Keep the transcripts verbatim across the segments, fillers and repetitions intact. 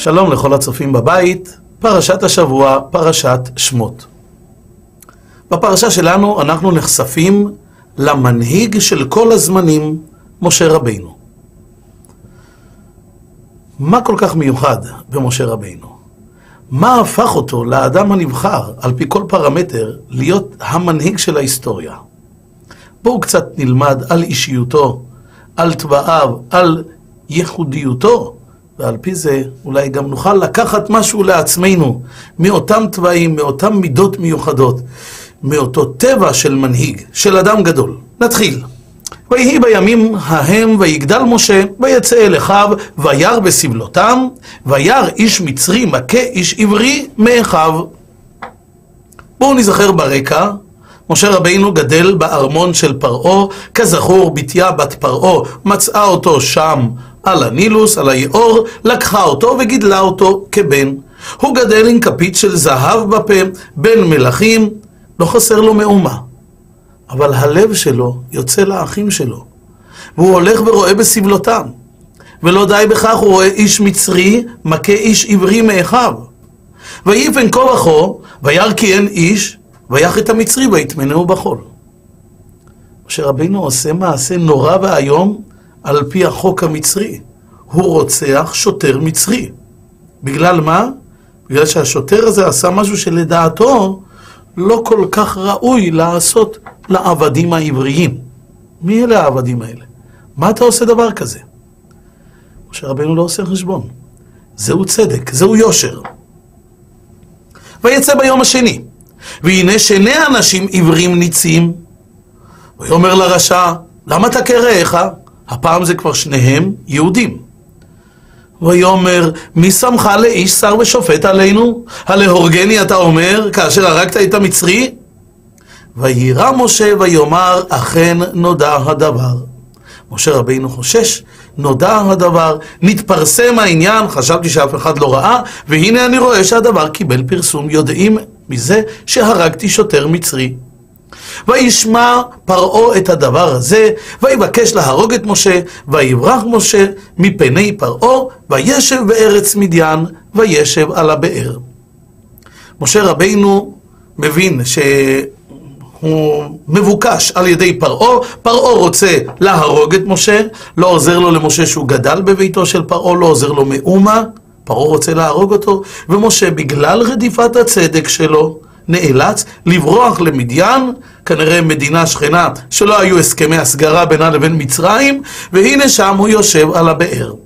שלום לכל הצופים בבית, פרשת השבוע, פרשת שמות. בפרשה שלנו אנחנו נחשפים למנהיג של כל הזמנים, משה רבינו. מה כל כך מיוחד במשה רבינו? מה הפך אותו לאדם הנבחר על פי כל פרמטר להיות המנהיג של ההיסטוריה? בואו קצת נלמד על אישיותו, על טבעיו, על ייחודיותו, ועל פי זה אולי גם נוכל לקחת משהו לעצמנו מאותם טבעים, מאותם מידות מיוחדות, מאותו טבע של מנהיג, של אדם גדול. נתחיל. ויהי בימים ההם ויגדל משה, ויצא אל אחיו, וירא בסבלותם, וירא איש מצרי מכה איש עברי מאחיו. בואו נזכר ברקע. משה רבינו גדל בארמון של פרעה, כזכור בתיה בת פרעה מצאה אותו שם על הנילוס, על היאור, לקחה אותו וגידלה אותו כבן. הוא גדל עם כפית של זהב בפה, בן מלכים, לא חסר לו מאומה. אבל הלב שלו יוצא לאחים שלו, והוא הולך ורואה בסבלותם. ולא די בכך, הוא רואה איש מצרי מכה איש עברי מאחיו. ויפן כה וכה, וירא כי אין איש, ויך את המצרי ויטמנהו בחול. משה רבינו עושה מעשה נורא ואיום על פי החוק המצרי. הוא רוצח שוטר מצרי. בגלל מה? בגלל שהשוטר הזה עשה משהו שלדעתו לא כל כך ראוי לעשות לעבדים העבריים. מי אלה העבדים האלה? מה אתה עושה דבר כזה? משה רבינו לא עושה חשבון. זהו צדק, זהו יושר. ויצא ביום השני, והנה שני אנשים עברים ניצים. ויאמר לרשע, למה אתה כרעך? הפעם זה כבר שניהם יהודים. ויאמר, מי שמך לאיש שר ושופט עלינו? הלהורגני אתה אומר, כאשר הרגת את המצרי? וירא משה ויאמר, אכן נודע הדבר. משה רבינו חושש, נודע הדבר, נתפרסם העניין, חשבתי שאף אחד לא ראה, והנה אני רואה שהדבר קיבל פרסום, יודעים מזה שהרגתי שוטר מצרי. וישמע פרעה את הדבר הזה, ויבקש להרוג את משה, ויברח משה מפני פרעה, וישב בארץ מדיין, וישב על הבאר. משה רבינו מבין שהוא מבוקש על ידי פרעה, פרעה רוצה להרוג את משה, לא עוזר לו למשה שהוא גדל בביתו של פרעה, לא עוזר לו מאומה, פרעה רוצה להרוג אותו, ומשה בגלל רדיפת הצדק שלו, נאלץ לברוח למדיין, כנראה מדינה שכנה שלא היו הסכמי הסגרה בינה לבין מצרים, והנה שם הוא יושב על הבאר.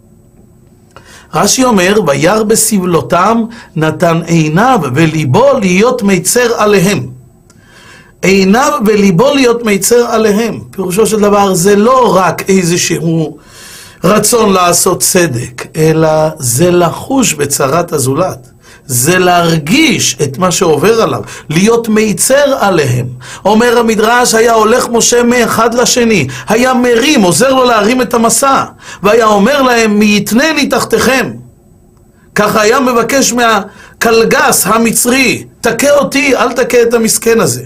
רש"י אומר, וירא בסבלותם נתן עיניו וליבו להיות מיצר עליהם. עיניו וליבו להיות מיצר עליהם. פירושו של דבר זה לא רק איזשהו רצון לעשות צדק, אלא זה לחוש בצרת הזולת. זה להרגיש את מה שעובר עליו, להיות מיצר עליהם. אומר המדרש, היה הולך משה מאחד לשני, היה מרים, עוזר לו להרים את המסע, והיה אומר להם, מי יתנני תחתיכם. ככה היה מבקש מהקלגס המצרי, תכה אותי, אל תכה את המסכן הזה.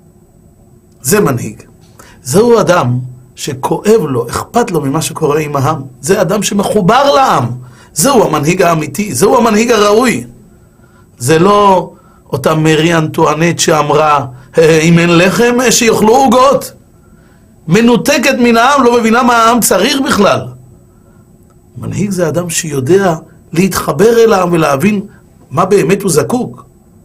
זה מנהיג. זהו אדם שכואב לו, אכפת לו ממה שקורה עם העם. זה אדם שמחובר לעם. זהו המנהיג האמיתי, זהו המנהיג הראוי. זה לא אותה מרי אנטואנט שאמרה, אם אין לחם, שיאכלו עוגות. מנותקת מן העם, לא מבינה מה העם צריך בכלל. מנהיג זה אדם שיודע להתחבר אל העם ולהבין מה באמת הוא זקוק.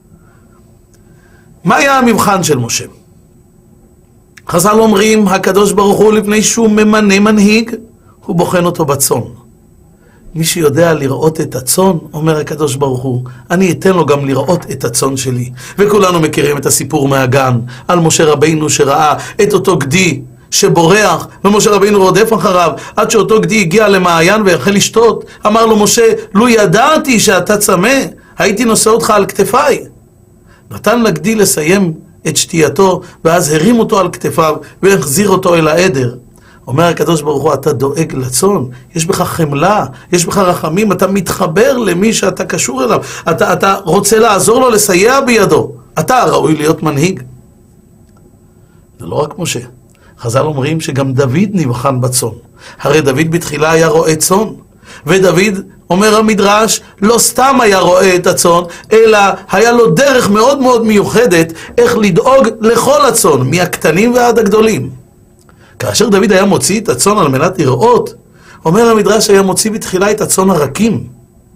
מה היה המבחן של משה? חז"ל אומרים, הקדוש ברוך הוא לפני שהוא ממנה מנהיג, הוא בוחן אותו בצאן. מי שיודע לראות את הצאן, אומר הקדוש ברוך הוא, אני אתן לו גם לראות את הצאן שלי. וכולנו מכירים את הסיפור מהגן, על משה רבינו שראה את אותו גדי שבורח, ומשה רבינו רודף אחריו, עד שאותו גדי הגיע למעיין והחל לשתות. אמר לו משה, לו ידעתי שאתה צמא, הייתי נושא אותך על כתפיי. נתן לגדי לסיים את שתייתו, ואז הרים אותו על כתפיו, והחזיר אותו אל העדר. אומר הקדוש ברוך הוא, אתה דואג לצאן, יש בך חמלה, יש בך רחמים, אתה מתחבר למי שאתה קשור אליו, אתה, אתה רוצה לעזור לו, לסייע בידו, אתה ראוי להיות מנהיג. זה לא רק משה. חז"ל אומרים שגם דוד נבחן בצאן. הרי דוד בתחילה היה רועה צאן, ודוד, אומר המדרש, לא סתם היה רואה את הצאן, אלא היה לו דרך מאוד מאוד מיוחדת איך לדאוג לכל הצאן, מהקטנים ועד הגדולים. כאשר דוד היה מוציא את הצאן על מנת לראות, אומר המדרש היה מוציא בתחילה את הצאן הרכים,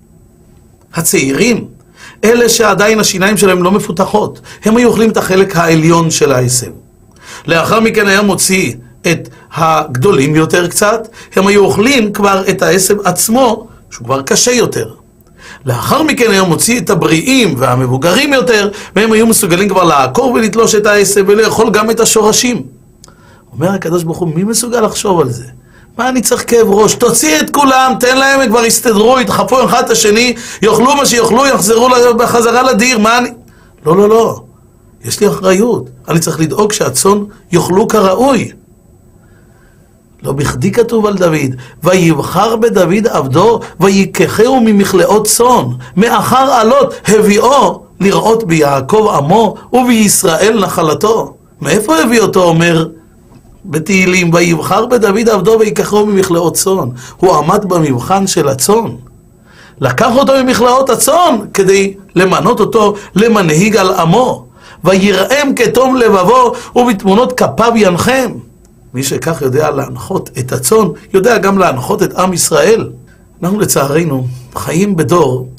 הצעירים, אלה שעדיין השיניים שלהם לא מפותחות, הם היו אוכלים את החלק העליון של העשב. לאחר מכן היה מוציא את הגדולים יותר קצת, הם היו אוכלים כבר את העשב עצמו, שהוא כבר קשה יותר. לאחר מכן היה מוציא את הבריאים והמבוגרים יותר, והם היו מסוגלים כבר לעקור ולתלוש את העשב ולאכול גם את השורשים. אומר הקדוש ברוך הוא, מי מסוגל לחשוב על זה? מה אני צריך כאב ראש? תוציא את כולם, תן להם, הם כבר יסתדרו, ידחפו אחד את השני, יאכלו מה שיאכלו, יחזרו בחזרה לדיר, מה אני... לא, לא, לא. יש לי אחריות. אני צריך לדאוג שהצאן יאכלו כראוי. לא בכדי כתוב על דוד, ויבחר בדוד עבדו, ויקחהו ממכלאות צאן, מאחר עלות הביאו לראות ביעקב עמו, ובישראל נחלתו. מאיפה הביא אותו, אומר בתהילים, ויבחר בדוד עבדו, ויקחהו ממכלאות צאן. הוא עמד במבחן של הצאן. לקח אותו ממכלאות הצאן, כדי למנות אותו למנהיג על עמו. ויראם כתום לבבו, ובתמונות כפיו ינחם. מי שכך יודע להנחות את הצאן, יודע גם להנחות את עם ישראל. אנחנו לצערנו חיים בדור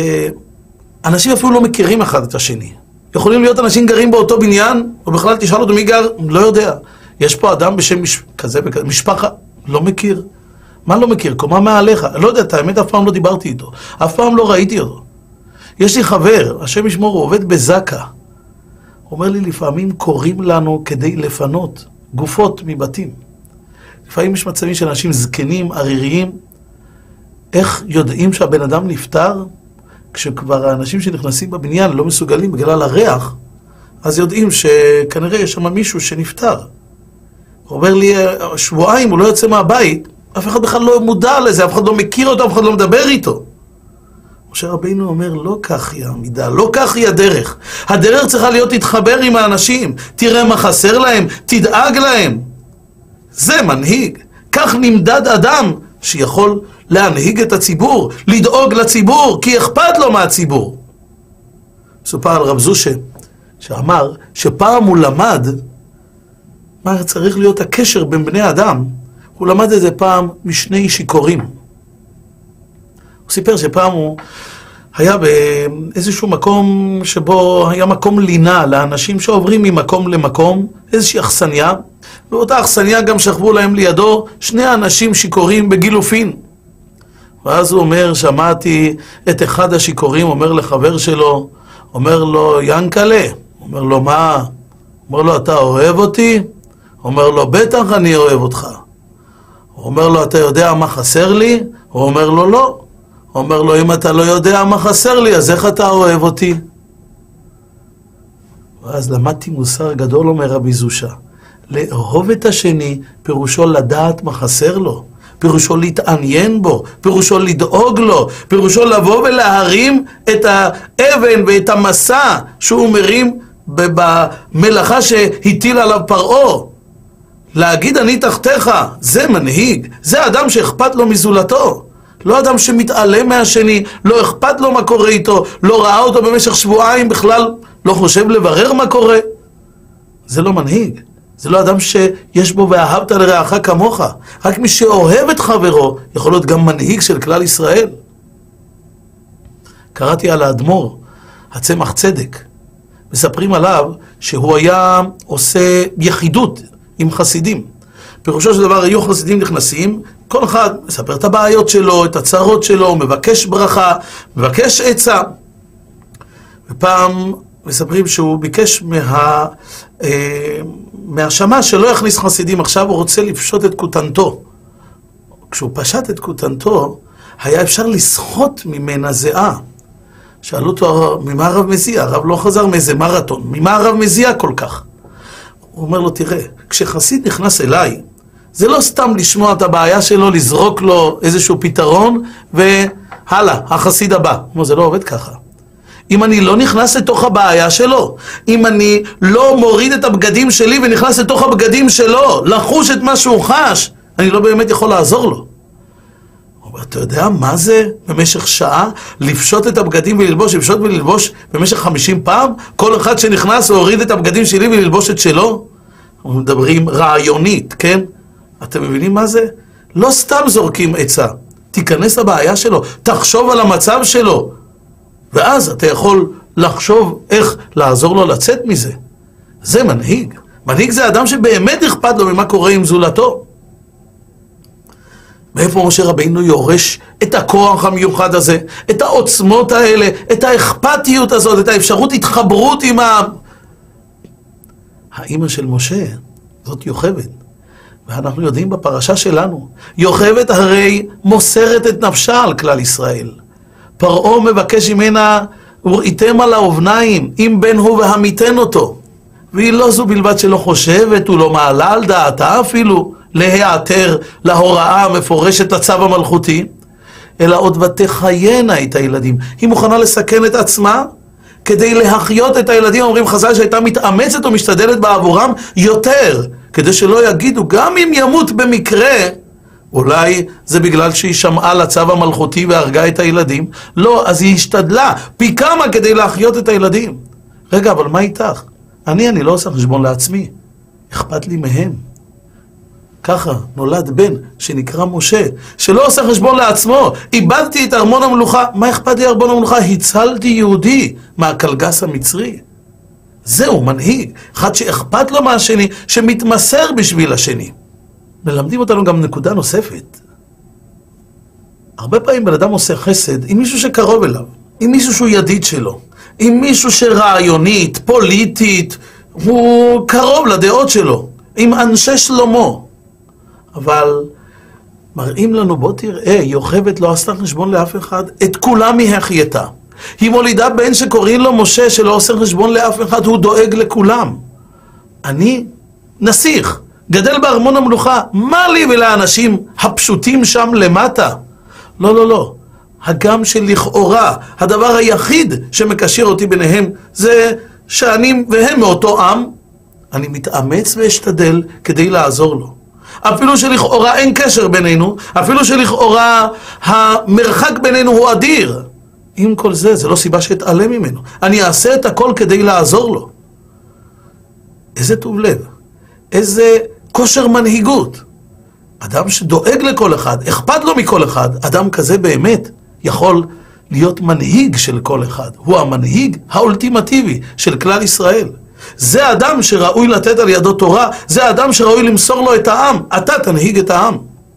שאנשים אפילו לא מכירים אחד את השני. יכולים להיות אנשים גרים באותו בניין, או בכלל תשאל אותו מי גר, לא יודע. יש פה אדם בשם מש... כזה וכזה, משפחה, לא מכיר. מה לא מכיר? קומה מעליך. לא יודע, את האמת, אף פעם לא דיברתי איתו. אף פעם לא ראיתי אותו. יש לי חבר, השם ישמור, הוא עובד בזקה. הוא אומר לי, לפעמים קוראים לנו כדי לפנות גופות מבתים. לפעמים יש מצבים של אנשים זקנים, עריריים. איך יודעים שהבן אדם נפטר? כשכבר האנשים שנכנסים בבניין לא מסוגלים בגלל הריח, אז יודעים שכנראה יש שם מישהו שנפטר. הוא אומר לי, שבועיים הוא לא יוצא מהבית, אף אחד בכלל לא מודע לזה, אף אחד לא מכיר אותו, אף אחד לא מדבר איתו. משה רבינו אומר, לא כך היא העמידה, לא כך היא הדרך. הדרך צריכה להיות להתחבר עם האנשים, תראה מה חסר להם, תדאג להם. זה מנהיג. כך נמדד אדם שיכול להנהיג את הציבור, לדאוג לציבור, כי אכפת לו מהציבור. מסופר על רב זושה, שאמר שפעם הוא למד מה צריך להיות הקשר בין בני אדם. הוא למד את זה פעם משני שיכורים. הוא סיפר שפעם הוא היה באיזשהו מקום שבו היה מקום לינה לאנשים שעוברים ממקום למקום, איזושהי אכסניה, ואותה אכסניה גם שכבו להם לידו שני אנשים שיכורים בגילופין. ואז הוא אומר, שמעתי את אחד השיכורים, אומר לחבר שלו, אומר לו, ינקלה, אומר לו, מה? אומר לו, אתה אוהב אותי? אומר לו, בטח אני אוהב אותך. הוא אומר לו, אתה יודע מה חסר לי? הוא אומר לו, לא. הוא אומר לו, אם אתה לא יודע מה חסר לי, אז איך אתה אוהב אותי? ואז למדתי מוסר גדול, אומר רבי זושה. לאהוב את השני, פירושו לדעת מה חסר לו. פירושו להתעניין בו, פירושו לדאוג לו, פירושו לבוא ולהרים את האבן ואת המסע שהוא מרים במלאכה שהטיל עליו פרעה. להגיד אני תחתיך, זה מנהיג, זה אדם שאכפת לו מזולתו. לא אדם שמתעלם מהשני, לא אכפת לו מה קורה איתו, לא ראה אותו במשך שבועיים בכלל, לא חושב לברר מה קורה. זה לא מנהיג. זה לא אדם שיש בו ואהבת לרעך כמוך. רק מי שאוהב את חברו יכול להיות גם מנהיג של כלל ישראל. קראתי על האדמו"ר, הצמח צדק. מספרים עליו שהוא היה עושה יחידות עם חסידים. פירושו של דבר היו חסידים נכנסים, כל אחד מספר את הבעיות שלו, את הצרות שלו, מבקש ברכה, מבקש עצה. ופעם מספרים שהוא ביקש מה... מהשמה שלא יכניס חסידים, עכשיו הוא רוצה לפשוט את כותנתו. כשהוא פשט את כותנתו, היה אפשר לסחוט ממנה זיעה. שאלו אותו, ממה הרב מזיע? הרב לא חזר מאיזה מרתון, ממה הרב מזיע כל כך? הוא אומר לו, תראה, כשחסיד נכנס אליי, זה לא סתם לשמוע את הבעיה שלו, לזרוק לו איזשהו פתרון, והלאה, החסיד הבא. הוא אומר, זה לא עובד ככה. אם אני לא נכנס לתוך הבעיה שלו, אם אני לא מוריד את הבגדים שלי ונכנס לתוך הבגדים שלו, לחוש את מה שהוא חש, אני לא באמת יכול לעזור לו. אתה יודע מה זה במשך שעה? לפשוט את הבגדים וללבוש, לפשוט וללבוש במשך חמישים פעם? כל אחד שנכנס והוריד את הבגדים שלי וללבוש את שלו? אנחנו מדברים רעיונית, כן? אתם מבינים מה זה? לא סתם זורקים עצה. תיכנס לבעיה שלו, תחשוב על המצב שלו. ואז אתה יכול לחשוב איך לעזור לו לצאת מזה. זה מנהיג. מנהיג זה אדם שבאמת אכפת לו ממה קורה עם זולתו. מאיפה משה רבינו יורש את הכוח המיוחד הזה, את העוצמות האלה, את האכפתיות הזאת, את האפשרות התחברות עם העם? האמא של משה, זאת יוכבד. ואנחנו יודעים בפרשה שלנו, יוכבד הרי מוסרת את נפשה על כלל ישראל. פרעה מבקש ממנה, וראיתם על האובניים, אם בן הוא והמיתן אותו. והיא לא זו בלבד שלא חושבת, הוא לא מעלה על דעתה אפילו, להיעתר להוראה המפורשת הצו המלכותי, אלא עוד ותחיינה את הילדים. היא מוכנה לסכן את עצמה כדי להחיות את הילדים. אומרים חז"ל שהייתה מתאמצת או משתדלת בעבורם יותר, כדי שלא יגידו, גם אם ימות במקרה, אולי זה בגלל שהיא שמעה לצו המלכותי והרגה את הילדים. לא, אז היא השתדלה פי כמה כדי להחיות את הילדים. רגע, אבל מה איתך? אני, אני לא עושה חשבון לעצמי. אכפת לי מהם. ככה נולד בן שנקרא משה, שלא עושה חשבון לעצמו. איבדתי את ארמון המלוכה. מה אכפת לי ארמון המלוכה? הצלתי יהודי מהקלגס המצרי. זהו מנהיג, אחד שאכפת לו מהשני, שמתמסר בשביל השני. מלמדים אותנו גם נקודה נוספת. הרבה פעמים בן אדם עושה חסד עם מישהו שקרוב אליו, עם מישהו שהוא ידיד שלו, עם מישהו שרעיונית, פוליטית, הוא קרוב לדעות שלו, עם אנשי שלמה. אבל מראים לנו, בוא תראה, יוכבד לא עשתה חשבון לאף אחד, את כולם היא החייתה. היא מולידה בן שקוראים לו משה, שלא עושה חשבון לאף אחד, הוא דואג לכולם. אני נסיך, גדל בארמון המלוכה, מה לי ולאנשים הפשוטים שם למטה? לא, לא, לא. הגם שלכאורה, הדבר היחיד שמקשר אותי ביניהם, זה שאני והם מאותו עם, אני מתאמץ ואשתדל כדי לעזור לו. אפילו שלכאורה אין קשר בינינו, אפילו שלכאורה המרחק בינינו הוא אדיר. עם כל זה, זה לא סיבה שאתעלם ממנו. אני אעשה את הכל כדי לעזור לו. איזה טוב לב, איזה כושר מנהיגות. אדם שדואג לכל אחד, אכפת לו מכל אחד, אדם כזה באמת יכול להיות מנהיג של כל אחד. הוא המנהיג האולטימטיבי של כלל ישראל. זה אדם שראוי לתת על ידו תורה, זה אדם שראוי למסור לו את העם. אתה תנהיג את העם.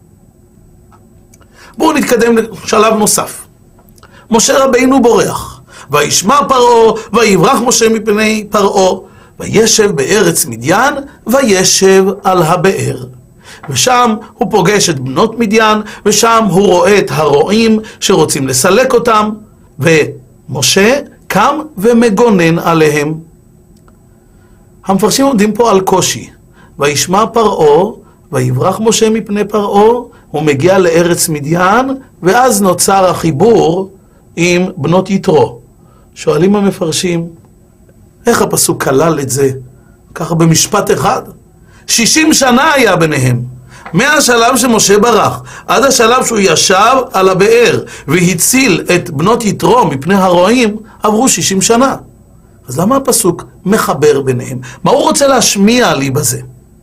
בואו נתקדם לשלב נוסף. משה רבינו בורח, וישמע פרעה, ויברח משה מפני פרעה, וישב בארץ מדיין, וישב על הבאר. ושם הוא פוגש את בנות מדיין, ושם הוא רואה את הרועים שרוצים לסלק אותם, ומשה קם ומגונן עליהם. המפרשים עומדים פה על קושי. וישמע פרעה, ויברח משה מפני פרעה, הוא מגיע לארץ מדיין, ואז נוצר החיבור עם בנות יתרו. שואלים המפרשים, איך הפסוק כלל את זה? ככה במשפט אחד? שישים שנה היה ביניהם. מהשלב שמשה ברח, עד השלב שהוא ישב על הבאר, והציל את בנות יתרו מפני הרועים, עברו שישים שנה. אז למה הפסוק מחבר ביניהם? מה הוא רוצה להשמיע לי בזה?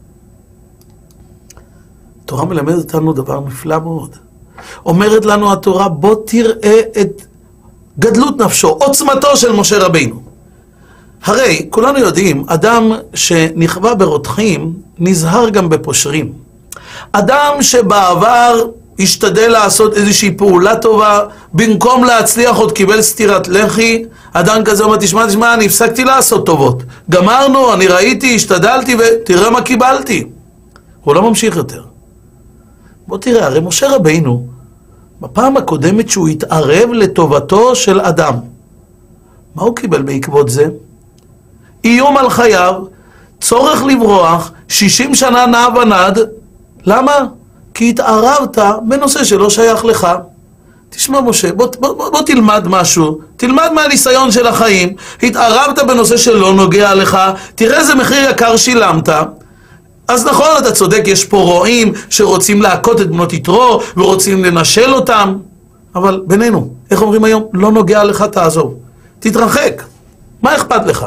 התורה מלמדת אותנו דבר נפלא מאוד. אומרת לנו התורה, בוא תראה את גדלות נפשו, עוצמתו של משה רבינו. הרי כולנו יודעים, אדם שנכווה ברותחים, נזהר גם בפושרים. אדם שבעבר השתדל לעשות איזושהי פעולה טובה, במקום להצליח עוד קיבל סטירת לחי, אדם כזה אומר, תשמע, תשמע, אני הפסקתי לעשות טובות. גמרנו, אני ראיתי, השתדלתי ותראה מה קיבלתי. הוא לא ממשיך יותר. בוא תראה, הרי משה רבינו, בפעם הקודמת שהוא התערב לטובתו של אדם, מה הוא קיבל בעקבות זה? איום על חייו, צורך לברוח, שישים שנה נע ונד. למה? כי התערבת בנושא שלא שייך לך. תשמע משה, בוא, בוא, בוא, בוא תלמד משהו, תלמד מהניסיון של החיים, התערבת בנושא שלא נוגע לך, תראה איזה מחיר יקר שילמת, אז נכון, אתה צודק, יש פה רועים שרוצים להכות את בנות יתרו ורוצים לנשל אותם, אבל בינינו, איך אומרים היום? לא נוגע לך, תעזוב. תתרחק. מה אכפת לך?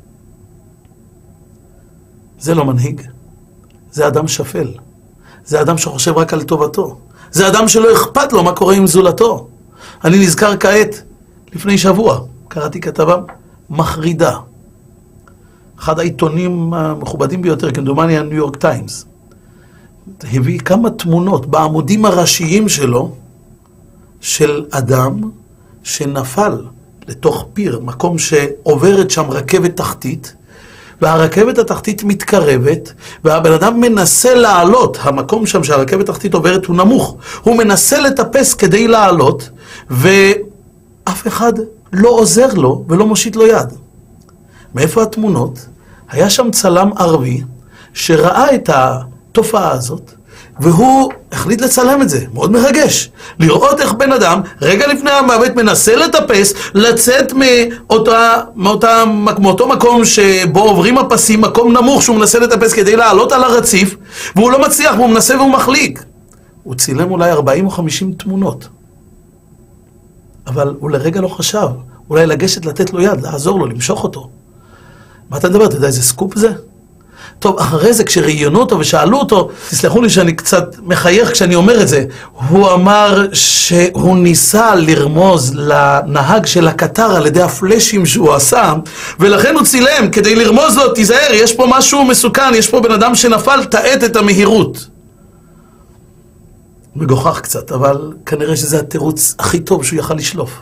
זה לא מנהיג. זה אדם שפל. זה אדם שחושב רק על טובתו. זה אדם שלא אכפת לו מה קורה עם זולתו. אני נזכר כעת, לפני שבוע, קראתי כתבה מחרידה. אחד העיתונים המכובדים ביותר, כמדומני הניו יורק טיימס, הביא כמה תמונות בעמודים הראשיים שלו, של אדם שנפל לתוך פיר, מקום שעוברת שם רכבת תחתית, והרכבת התחתית מתקרבת, והבן אדם מנסה לעלות, המקום שם שהרכבת התחתית עוברת הוא נמוך, הוא מנסה לטפס כדי לעלות, ואף אחד לא עוזר לו ולא מושיט לו יד. מאיפה התמונות? היה שם צלם ערבי שראה את התופעה הזאת, והוא החליט לצלם את זה, מאוד מרגש. לראות איך בן אדם, רגע לפני המוות, מנסה לטפס, לצאת מאותה, מאותה, מאותו מקום שבו עוברים הפסים, מקום נמוך שהוא מנסה לטפס כדי לעלות על הרציף, והוא לא מצליח, והוא מנסה והוא מחליק. הוא צילם אולי ארבעים או חמישים תמונות. אבל הוא לרגע לא חשב, אולי לגשת לתת לו יד, לעזור לו, למשוך אותו. מה אתה מדבר? אתה יודע איזה סקופ זה? טוב, אחרי זה כשראיינו אותו ושאלו אותו, תסלחו לי שאני קצת מחייך כשאני אומר את זה, הוא אמר שהוא ניסה לרמוז לנהג של הקטר על ידי הפלשים שהוא עשה, ולכן הוא צילם כדי לרמוז לו, תיזהר, יש פה משהו מסוכן, יש פה בן אדם שנפל, תעט את המהירות. מגוחך קצת, אבל כנראה שזה התירוץ הכי טוב שהוא יכל לשלוף.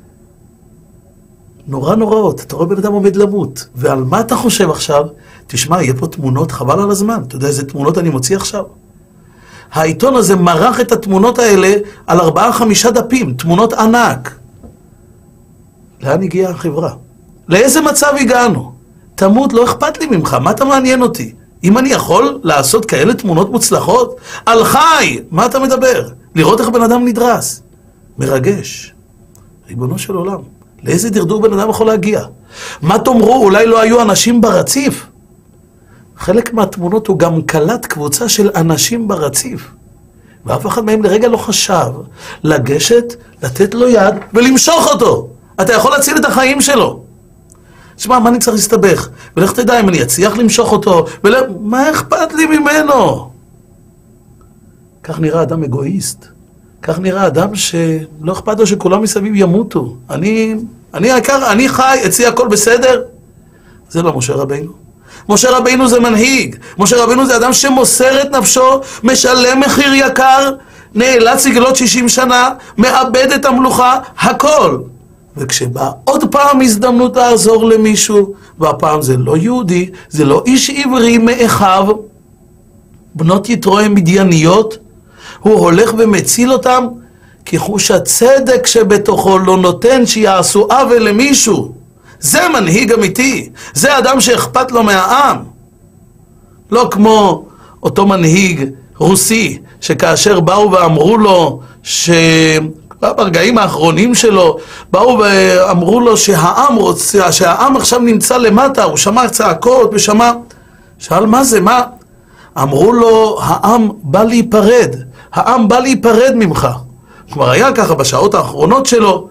נורא נוראות, אתה רואה בן אדם עומד למות, ועל מה אתה חושב עכשיו? תשמע, יהיה פה תמונות, חבל על הזמן, אתה יודע איזה תמונות אני מוציא עכשיו? העיתון הזה מרח את התמונות האלה על ארבעה חמישה דפים, תמונות ענק. לאן הגיעה החברה? לאיזה מצב הגענו? תמות, לא אכפת לי ממך, מה אתה מעניין אותי? אם אני יכול לעשות כאלה תמונות מוצלחות? על חי, מה אתה מדבר? לראות איך בן אדם נדרס. מרגש. ריבונו של עולם. לאיזה דרדור בן אדם יכול להגיע? מה תאמרו? אולי לא היו אנשים ברציף? חלק מהתמונות הוא גם קלט קבוצה של אנשים ברציף. ואף אחד מהם לרגע לא חשב לגשת, לתת לו יד ולמשוך אותו. אתה יכול להציל את החיים שלו. תשמע, מה אני צריך להסתבך? ולך תדע אם אני אצליח למשוך אותו, ול... מה אכפת לי ממנו? כך נראה אדם אגואיסט. כך נראה אדם שלא אכפת לו שכולם מסביב ימותו. אני, אני העיקר, אני חי, אצלי הכל בסדר. זה לא משה רבינו. משה רבינו זה מנהיג. משה רבינו זה אדם שמוסר את נפשו, משלם מחיר יקר, נאלץ לגלות שישים שנה, מאבד את המלוכה, הכל. וכשבא עוד פעם הזדמנות לעזור למישהו, והפעם זה לא יהודי, זה לא איש עברי מאחיו, בנות יתרו הן מדייניות, הוא הולך ומציל אותם, כי חוש הצדק שבתוכו לא נותן שיעשו עוול למישהו. זה מנהיג אמיתי, זה אדם שאכפת לו מהעם. לא כמו אותו מנהיג רוסי, שכאשר באו ואמרו לו, שברגעים האחרונים שלו, באו ואמרו לו שהעם רוצה, שהעם עכשיו נמצא למטה, הוא שמע צעקות ושמע, שאל מה זה, מה? אמרו לו, העם בא להיפרד, העם בא להיפרד ממך. כבר היה ככה בשעות האחרונות שלו.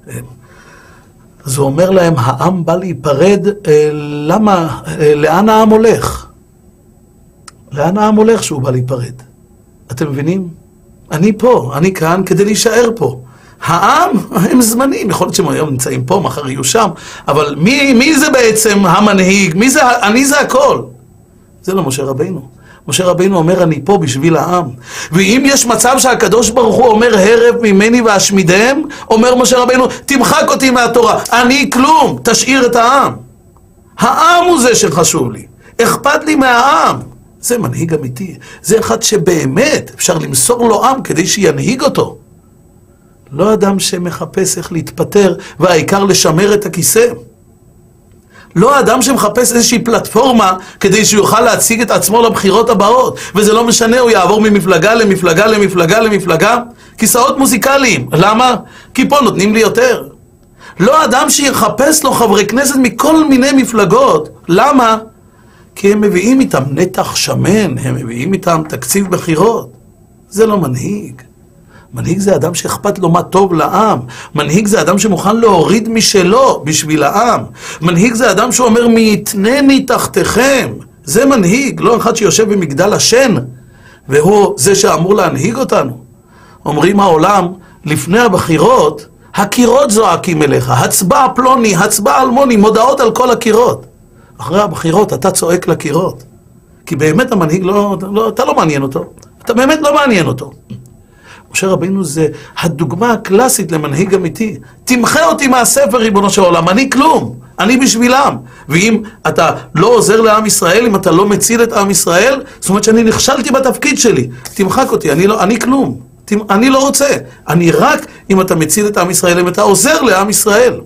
אז הוא אומר להם, העם בא להיפרד, למה, לאן העם הולך? לאן העם הולך שהוא בא להיפרד? אתם מבינים? אני פה, אני כאן כדי להישאר פה. העם הם זמנים, יכול להיות שהם היום נמצאים פה, מחר יהיו שם, אבל מי, מי זה בעצם המנהיג? מי זה, אני זה הכל. זה לא משה רבינו. משה רבינו אומר, אני פה בשביל העם. ואם יש מצב שהקדוש ברוך הוא אומר, הרב ממני ואשמידם, אומר משה רבינו, תמחק אותי מהתורה. אני כלום, תשאיר את העם. העם הוא זה שחשוב לי. אכפת לי מהעם. זה מנהיג אמיתי. זה אחד שבאמת אפשר למסור לו עם כדי שינהיג אותו. לא אדם שמחפש איך להתפטר, והעיקר לשמר את הכיסא. לא אדם שמחפש איזושהי פלטפורמה כדי שהוא יוכל להציג את עצמו לבחירות הבאות, וזה לא משנה, הוא יעבור ממפלגה למפלגה למפלגה למפלגה, כיסאות מוזיקליים. למה? כי פה נותנים לי יותר. לא אדם שיחפש לו חברי כנסת מכל מיני מפלגות. למה? כי הם מביאים איתם נתח שמן, הם מביאים איתם תקציב בחירות. זה לא מנהיג. מנהיג זה אדם שאכפת לו מה טוב לעם. מנהיג זה אדם שמוכן להוריד משלו בשביל העם. מנהיג זה אדם שאומר מי יתנני תחתיכם. זה מנהיג, לא אחד שיושב במגדל השן, והוא זה שאמור להנהיג אותנו. אומרים העולם, לפני הבחירות, הקירות זועקים אליך, הצבע פלוני, הצבע אלמוני, מודעות על כל הקירות. אחרי הבחירות אתה צועק לקירות. כי באמת המנהיג לא, לא, אתה לא מעניין אותו. אתה באמת לא מעניין אותו. משה רבינו זה הדוגמה הקלאסית למנהיג אמיתי. תמחה אותי מהספר, ריבונו של עולם, אני כלום, אני בשבילם. ואם אתה לא עוזר לעם ישראל, אם אתה לא מציל את עם ישראל, זאת אומרת שאני נכשלתי בתפקיד שלי. תמחק אותי, אני, לא, אני כלום. אני לא רוצה. אני רק אם אתה מציל את עם ישראל, אם אתה עוזר לעם ישראל.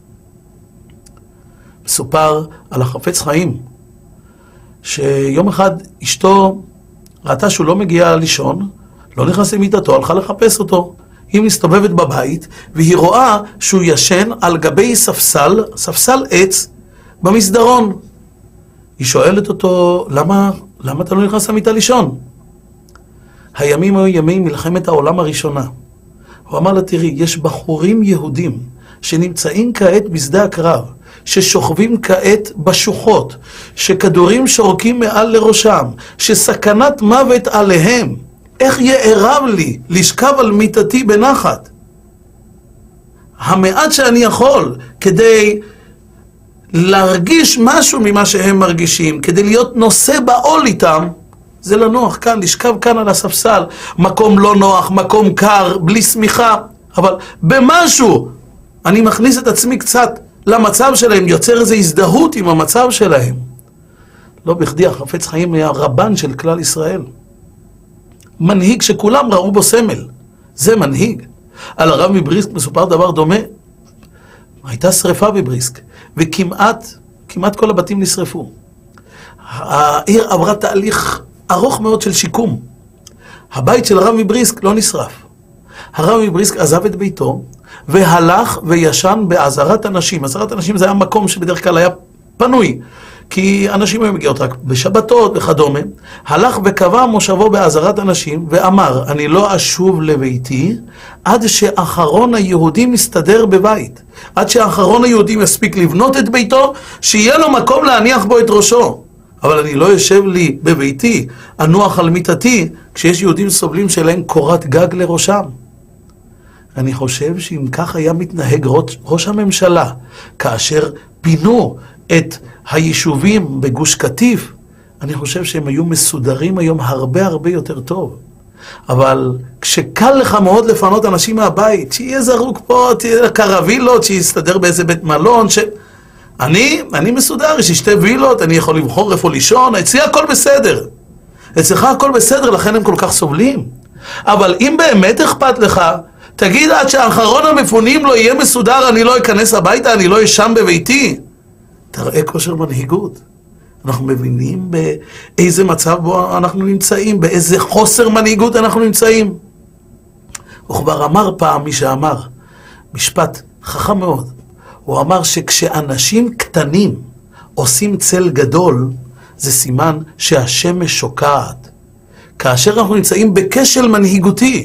מסופר על החפץ חיים, שיום אחד אשתו ראתה שהוא לא מגיע לישון, לא נכנס למיטתו, הלכה לחפש אותו. היא מסתובבת בבית, והיא רואה שהוא ישן על גבי ספסל, ספסל עץ, במסדרון. היא שואלת אותו, למה, למה אתה לא נכנס למיטה לישון? הימים היו ימי מלחמת העולם הראשונה. הוא אמר לה, תראי, יש בחורים יהודים שנמצאים כעת בשדה הקרב, ששוכבים כעת בשוחות, שכדורים שורקים מעל לראשם, שסכנת מוות עליהם. איך יערב לי לשכב על מיטתי בנחת? המעט שאני יכול כדי להרגיש משהו ממה שהם מרגישים, כדי להיות נושא בעול איתם, זה לנוח כאן, לשכב כאן על הספסל, מקום לא נוח, מקום קר, בלי סמיכה, אבל במשהו אני מכניס את עצמי קצת למצב שלהם, יוצר איזו הזדהות עם המצב שלהם. לא בכדי החפץ חיים היה רבן של כלל ישראל. מנהיג שכולם ראו בו סמל. זה מנהיג. על הרב מבריסק מסופר דבר דומה. הייתה שריפה בבריסק, וכמעט, כמעט כל הבתים נשרפו. העיר עברה תהליך ארוך מאוד של שיקום. הבית של הרב מבריסק לא נשרף. הרב מבריסק עזב את ביתו, והלך וישן בעזרת אנשים. עזרת אנשים זה היה מקום שבדרך כלל היה פנוי, כי אנשים היו מגיעות רק בשבתות וכדומה. הלך וקבע מושבו בעזרת אנשים, ואמר, אני לא אשוב לביתי, עד שאחרון היהודים יסתדר בבית. עד שאחרון היהודים יספיק לבנות את ביתו, שיהיה לו מקום להניח בו את ראשו. אבל אני לא יושב לי בביתי, אנוח על מיטתי, כשיש יהודים סובלים שלהם קורת גג לראשם. אני חושב שאם כך היה מתנהג ראש, ראש הממשלה, כאשר פינו את היישובים בגוש קטיף, אני חושב שהם היו מסודרים היום הרבה הרבה יותר טוב. אבל כשקל לך מאוד לפנות אנשים מהבית, שיהיה זרוק פה, תהיה קרווילות, שיסתדר באיזה בית מלון, ש... אני, אני מסודר, יש לי שתי וילות, אני יכול לבחור איפה לישון, אצלי הכל בסדר. אצלך הכל בסדר, לכן הם כל כך סובלים. אבל אם באמת אכפת לך, תגיד עד שהאחרון המפונים לא יהיה מסודר, אני לא אכנס הביתה, אני לא אשם בביתי. תראה כושר מנהיגות. אנחנו מבינים באיזה מצב בו אנחנו נמצאים, באיזה חוסר מנהיגות אנחנו נמצאים. הוא כבר אמר פעם מי שאמר, משפט חכם מאוד. הוא אמר שכשאנשים קטנים עושים צל גדול, זה סימן שהשמש שוקעת. כאשר אנחנו נמצאים בכשל מנהיגותי,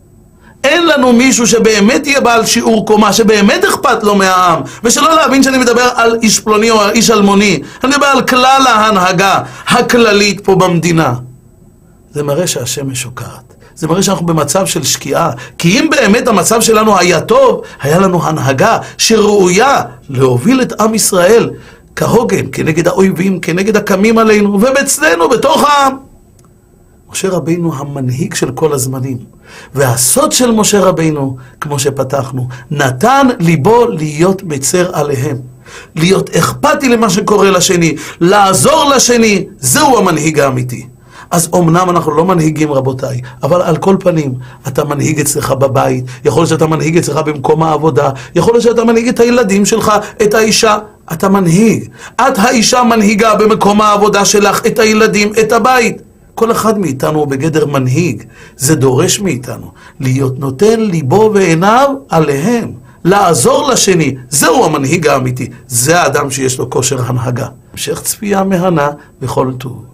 אין לנו מישהו שבאמת יהיה בעל שיעור קומה, שבאמת אכפת לו מהעם, ושלא להבין שאני מדבר על איש פלוני או על איש אלמוני, אני מדבר על כלל ההנהגה הכללית פה במדינה. זה מראה שהשמש שוקעת. זה מראה שאנחנו במצב של שקיעה. כי אם באמת המצב שלנו היה טוב, היה לנו הנהגה שראויה להוביל את עם ישראל כהוגן, כנגד האויבים, כנגד הקמים עלינו, ובצדנו, בתוך העם. משה רבינו המנהיג של כל הזמנים. והסוד של משה רבינו, כמו שפתחנו, נתן ליבו להיות מצר עליהם. להיות אכפתי למה שקורה לשני, לעזור לשני, זהו המנהיג האמיתי. אז אומנם אנחנו לא מנהיגים רבותיי, אבל על כל פנים, אתה מנהיג אצלך בבית, יכול להיות שאתה מנהיג אצלך במקום העבודה, יכול להיות שאתה מנהיג את הילדים שלך, את האישה, אתה מנהיג. את האישה מנהיגה במקום העבודה שלך, את הילדים, את הבית. כל אחד מאיתנו הוא בגדר מנהיג, זה דורש מאיתנו, להיות נותן ליבו ועיניו עליהם, לעזור לשני, זהו המנהיג האמיתי, זה האדם שיש לו כושר הנהגה. המשך צפייה מהנה בכל טוב.